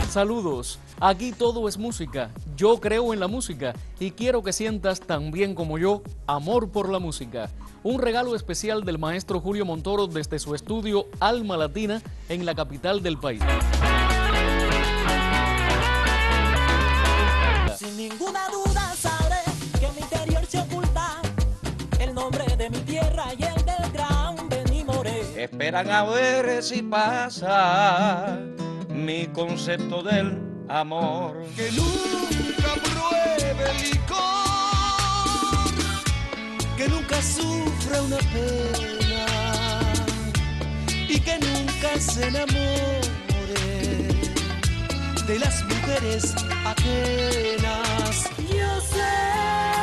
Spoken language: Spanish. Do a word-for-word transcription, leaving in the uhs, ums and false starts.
Saludos, aquí todo es música, yo creo en la música y quiero que sientas también como yo amor por la música. Un regalo especial del maestro Julio Montoro desde su estudio Alma Latina en la capital del país. Sin ninguna duda sabré que en mi interior se oculta el nombre de mi tierra y el del gran Benimoré. Esperan a ver si pasa mi concepto del amor. Que nunca pruebe licor, que nunca sufra una pena y que nunca se enamore de las mujeres ajenas. Yo sé